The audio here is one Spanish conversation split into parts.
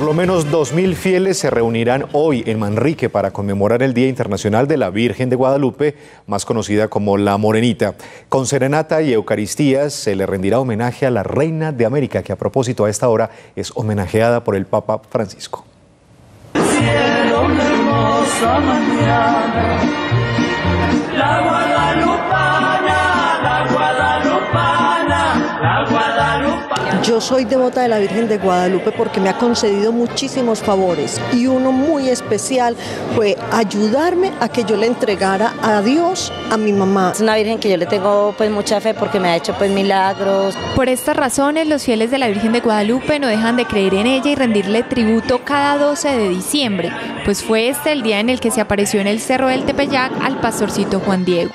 Por lo menos 2.000 fieles se reunirán hoy en Manrique para conmemorar el Día Internacional de la Virgen de Guadalupe, más conocida como la Morenita. Con serenata y eucaristías se le rendirá homenaje a la Reina de América, que a propósito a esta hora es homenajeada por el Papa Francisco. Cielo, una hermosa mañana, la guadalupana, la guadalupana, la guadalupana. Yo soy devota de la Virgen de Guadalupe porque me ha concedido muchísimos favores y uno muy especial fue ayudarme a que yo le entregara a Dios a mi mamá. Es una Virgen que yo le tengo pues mucha fe porque me ha hecho pues milagros. Por estas razones, los fieles de la Virgen de Guadalupe no dejan de creer en ella y rendirle tributo cada 12 de diciembre, pues fue este el día en el que se apareció en el Cerro del Tepeyac al pastorcito Juan Diego.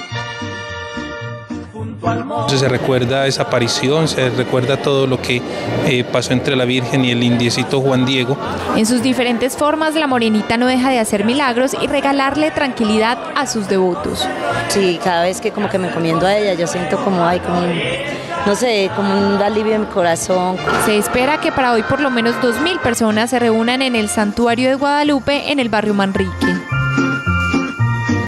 Se recuerda esa aparición, se recuerda todo lo que pasó entre la Virgen y el indiecito Juan Diego. En sus diferentes formas, la Morenita no deja de hacer milagros y regalarle tranquilidad a sus devotos. Sí, cada vez que como que me encomiendo a ella, yo siento como hay como no sé, como un alivio en mi corazón. Se espera que para hoy por lo menos 2.000 personas se reúnan en el Santuario de Guadalupe en el barrio Manrique.